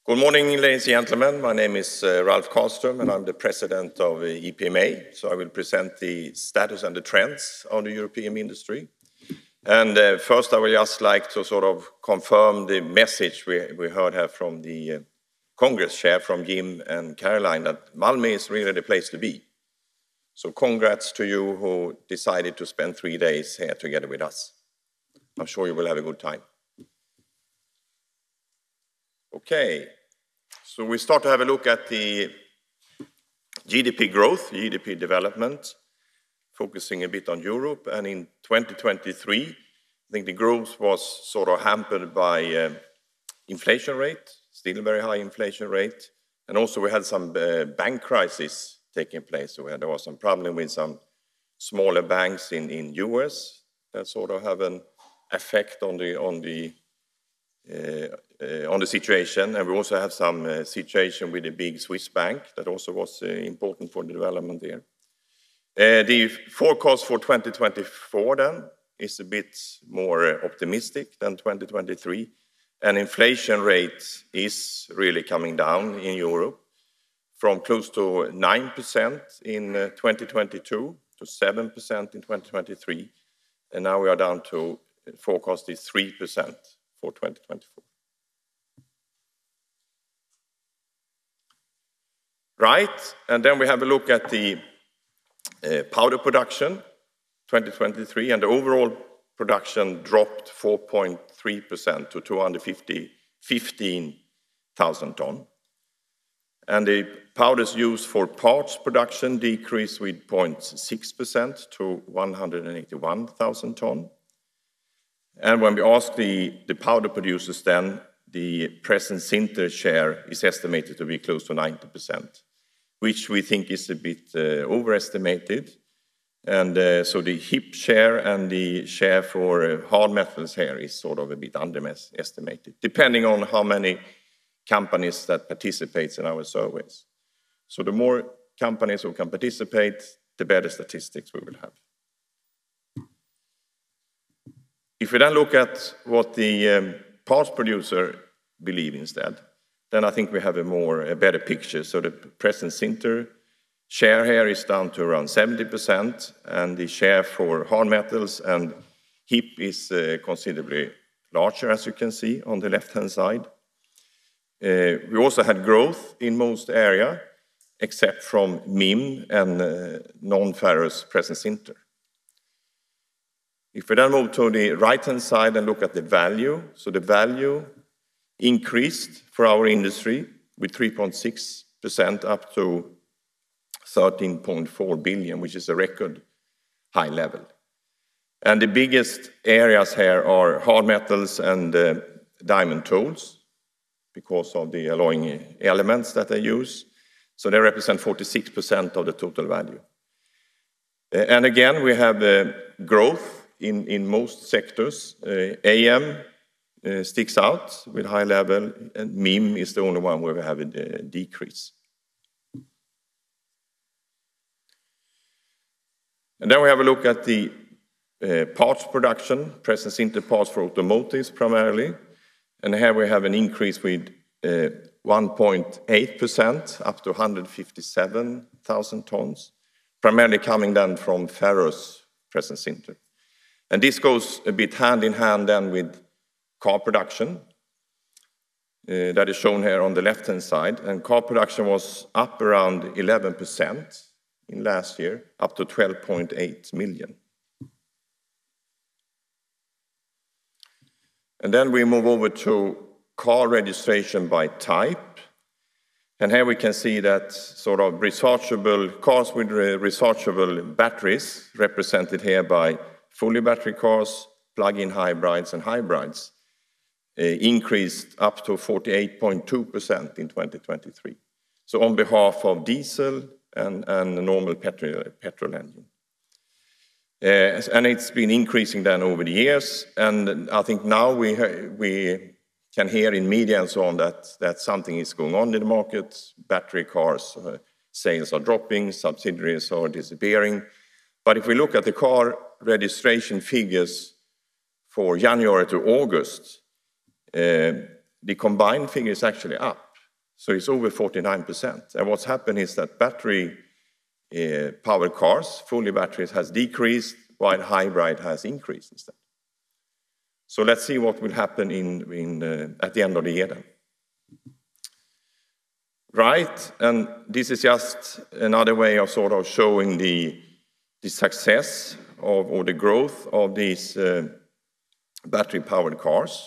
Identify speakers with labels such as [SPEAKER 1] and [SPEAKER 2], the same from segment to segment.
[SPEAKER 1] Good morning, ladies and gentlemen. My name is Ralph Karlström, and I'm the president of EPMA. So I will present the status and the trends of the European industry. And first, I would just like to sort of confirm the message we heard here from the Congress chair, from Jim and Caroline, that Malmö is really the place to be. So congrats to you who decided to spend 3 days here together with us. I'm sure you will have a good time. Okay, so we start to have a look at the GDP growth, GDP development, focusing a bit on Europe. And in 2023, I think the growth was sort of hampered by inflation rate, still a very high inflation rate. And also we had some bank crisis taking place. So there was some problem with some smaller banks in US that sort of have an effect on the situation, and we also have some situation with the big Swiss bank that also was important for the development there. The forecast for 2024 then is a bit more optimistic than 2023, and inflation rate is really coming down in Europe from close to 9% in 2022 to 7% in 2023, and now we are down to forecast is 3% for 2024. Right, and then we have a look at the powder production, 2023, and the overall production dropped 4.3% to 215,000 tons. And the powders used for parts production decreased with 0.6% to 181,000 tons. And when we ask the powder producers then, the present sinter share is estimated to be close to 90%, which we think is a bit overestimated. And so the HIP share and the share for hard metals here is sort of a bit underestimated, depending on how many companies that participates in our surveys. So the more companies who can participate, the better statistics we will have. If we then look at what the parts producer believe instead, then I think we have a better picture. So the present sinter share here is down to around 70%, and the share for hard metals and HIP is considerably larger, as you can see on the left-hand side. We also had growth in most area, except from MIM and non-ferrous present sinter. If we then move to the right-hand side and look at the value, so the value increased for our industry with 3.6% up to 13.4 billion, which is a record high level. And the biggest areas here are hard metals and diamond tools, because of the alloying elements that they use. So they represent 46% of the total value. And again, we have growth in most sectors. AM sticks out with high level, and MIM is the only one where we have a decrease. And then we have a look at the parts production, present sinter parts for automotives primarily. And here we have an increase with 1.8% up to 157,000 tons, primarily coming then from ferrous present sinter. And this goes a bit hand in hand then with car production that is shown here on the left-hand side. And car production was up around 11% in last year, up to 12.8 million. And then we move over to car registration by type. And here we can see that sort of rechargeable cars with rechargeable batteries, represented here by fully battery cars, plug-in hybrids, and hybrids, increased up to 48.2% in 2023. So on behalf of diesel and a normal petrol engine. And it's been increasing then over the years. And I think now we can hear in media and so on that something is going on in the market. Battery cars sales are dropping, subsidies are disappearing. But if we look at the car registration figures for January to August, the combined figure is actually up. So it's over 49%. And what's happened is that battery powered cars, fully batteries, has decreased while hybrid has increased instead. So let's see what will happen at the end of the year then. Right, and this is just another way of sort of showing the success or the growth of these battery-powered cars.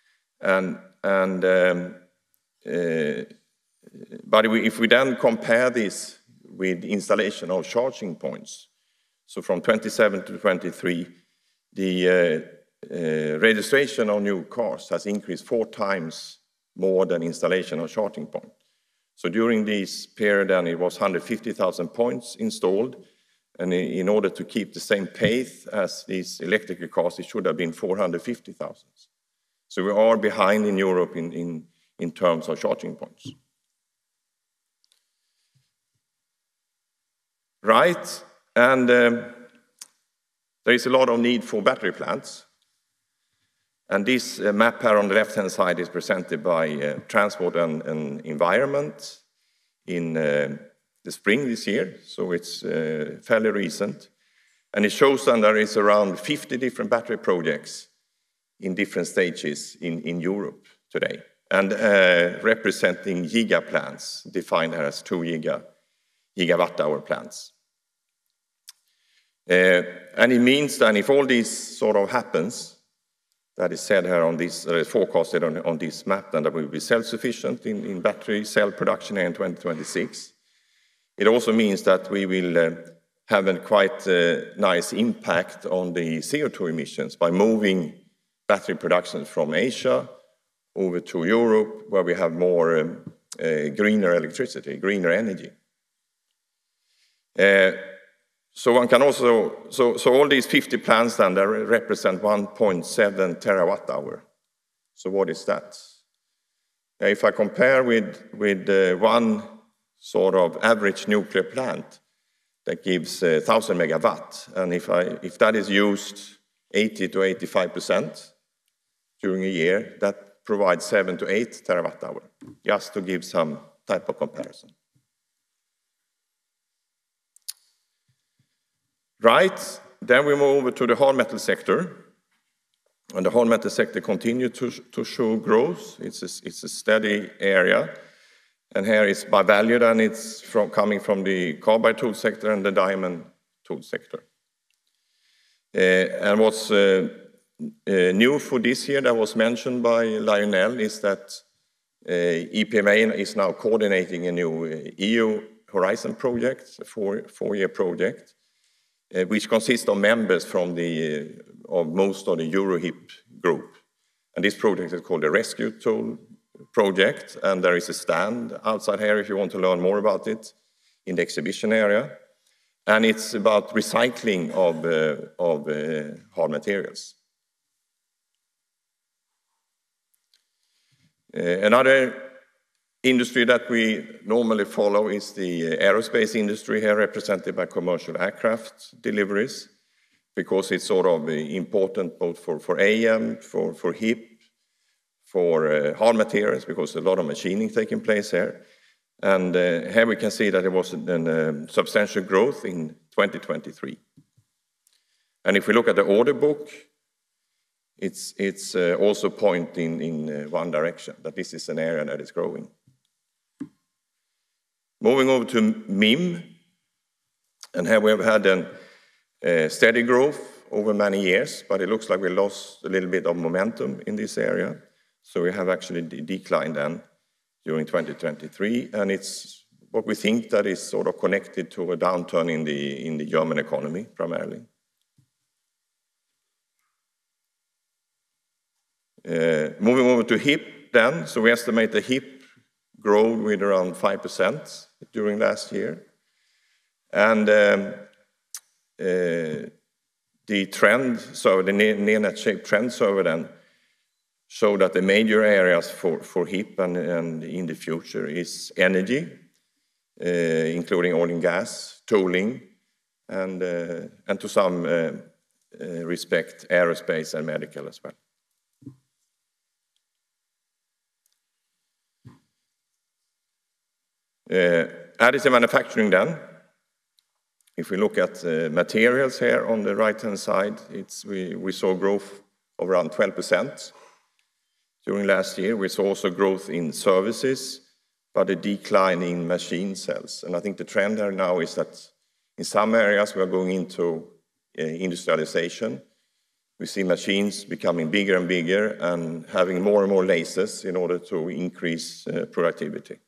[SPEAKER 1] But if we then compare this with installation of charging points, so from 27 to 23, the registration of new cars has increased 4 times more than installation of charging points. So during this period, then it was 150,000 points installed, and in order to keep the same pace as these electrical cars, it should have been 450,000. So we are behind in Europe in terms of charging points. Right, and there is a lot of need for battery plants. And this map here on the left-hand side is presented by Transport and Environment in the spring this year, so it's fairly recent. And it shows that there is around 50 different battery projects in different stages in Europe today, and representing giga plants, defined as 2 gigawatt-hour plants. And it means that if all this sort of happens, that is said here on this, forecasted on this map, then that we will be self-sufficient in battery cell production in 2026. It also means that we will have a quite nice impact on the CO2 emissions by moving battery production from Asia over to Europe, where we have more greener electricity, greener energy. So one can also, so all these 50 plants then, they represent 1.7 terawatt hour. So what is that? If I compare with one sort of average nuclear plant, that gives 1,000 megawatt, and if that is used 80 to 85% during a year, that provides 7 to 8 terawatt hour, just to give some type of comparison. Right, then we move over to the hard metal sector. And the hard metal sector continues to show growth. It's a steady area. And here it's by value, then it's coming from the carbide tool sector and the diamond tool sector. And what's new for this year that was mentioned by Lionel is that EPMA is now coordinating a new EU Horizon project, a four-year project, which consists of members from most of the EuroHIP group. And this project is called the Rescue Tool Project, and there is a stand outside here if you want to learn more about it in the exhibition area. And it's about recycling of hard materials. Another industry that we normally follow is the aerospace industry, here represented by commercial aircraft deliveries, because it's sort of important both for AM, for HIP, for hard materials, because a lot of machining taking place here. And here we can see that there was a substantial growth in 2023. And if we look at the order book, it's also pointing in one direction, that this is an area that is growing. Moving over to MIM, and here we have had a steady growth over many years, but it looks like we lost a little bit of momentum in this area. So we have actually declined then during 2023, and it's what we think that is sort of connected to a downturn in the German economy primarily. Moving over to HIP then, so we estimate the HIP grow with around 5% during last year. And the trend, so the near-net shape trend survey then show that the major areas for HIP and in the future is energy, including oil and gas, tooling, and to some respect, aerospace and medical as well. Additive manufacturing then. If we look at materials here on the right-hand side, we saw growth of around 12% during last year. We saw also growth in services, but a decline in machine sales. And I think the trend there now is that in some areas we are going into industrialization. We see machines becoming bigger and bigger and having more and more lasers in order to increase productivity.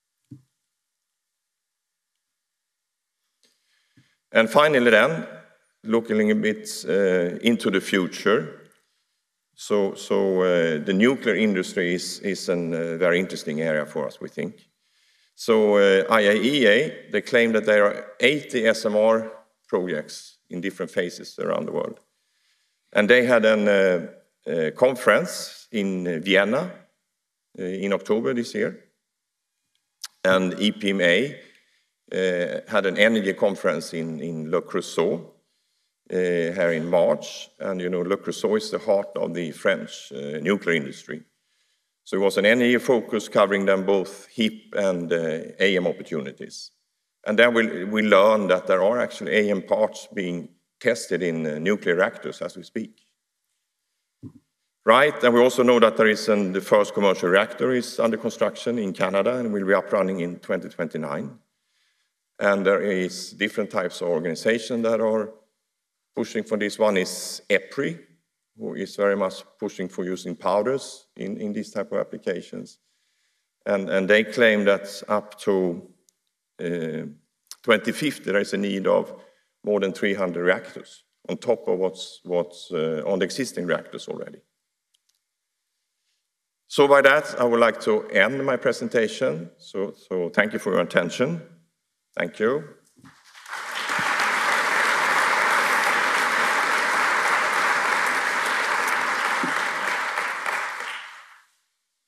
[SPEAKER 1] And finally then, looking a bit into the future. So the nuclear industry is a very interesting area for us, we think. So IAEA, they claim that there are 80 SMR projects in different phases around the world. And they had a conference in Vienna in October this year. And EPMA had an energy conference in Le Creusot here in March. And you know, Le Creusot is the heart of the French nuclear industry. So it was an energy focus covering them both HIP and AM opportunities. And then we learned that there are actually AM parts being tested in nuclear reactors as we speak. Right, and we also know that there is the first commercial reactor is under construction in Canada and will be up running in 2029. And there is different types of organizations that are pushing for this. One is EPRI, who is very much pushing for using powders in these type of applications. And they claim that up to 2050 there is a need of more than 300 reactors on top of what's on the existing reactors already. So by that, I would like to end my presentation. So thank you for your attention. Thank you.